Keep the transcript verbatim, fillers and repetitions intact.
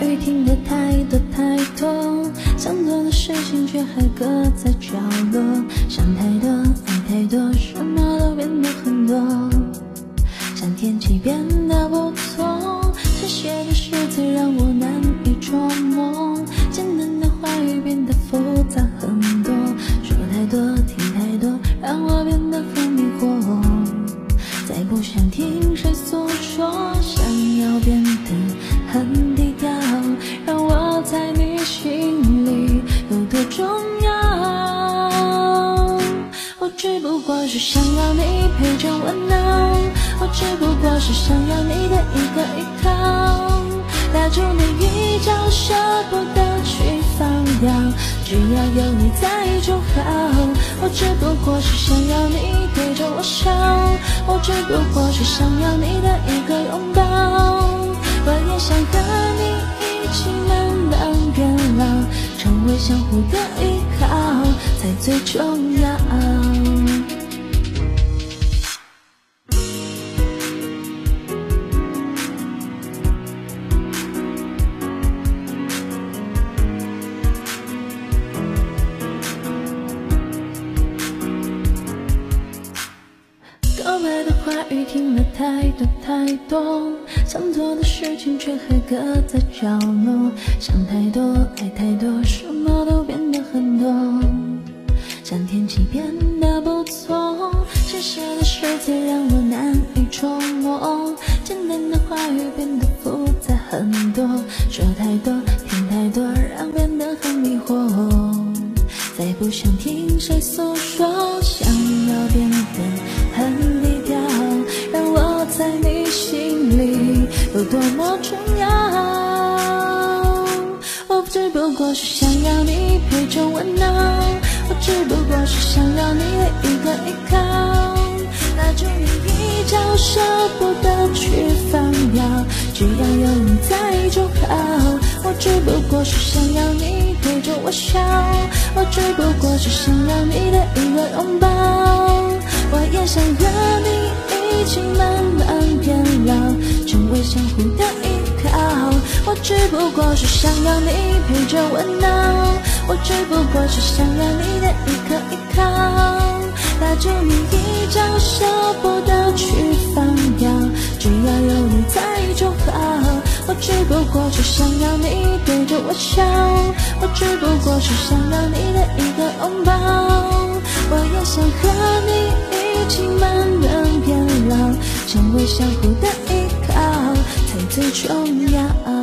语听得太多太多，想做的事情却还搁在角落，想太多爱太多，什么都变得很多，像天气变得不错，写写的诗词让我难以捉摸，简单的话语变得复杂很多，说太多听太多让我变得很迷惑，再不想听谁诉说，想要变得很低调，让我在你心里有多重要。我只不过是想要你陪着我闹，我只不过是想要你的一个依靠，拉住你一角舍不得去放掉，只要有你在就好。我只不过是想要你对着我笑，我只不过是想要你的一个拥抱，我也想和你一起慢慢变老，成为相互的依靠才最重要。告白的话语听了太多太多，想做的事情却还搁在角落，想太多爱太多，什么都变得很多，像天气变得不错，写写的诗词让我难以捉摸，简单的话语变得复杂很多，说太多听太多让变得很迷惑，再不想听谁诉说，想要变得很低调，让我在你心里有多么重要。我只不过是想要你陪着我闹，我只不过是想要你的一个依靠，拉住你一角舍不得去放掉，只要有你在就好。我只不过是想要你对着我笑，我只不过是想要你的一个拥抱，我也想和你一起慢慢变老，成为相互的依靠。我只不过是想要你陪着我闹，我只不过是想要你的一个依靠，拉住你一角舍不得去放掉，只要有你在就好。我只不过是想要你对着我笑，我只不过是想要你的一个拥抱，我也想和你一起慢慢变老，成为相互的依靠才最重要。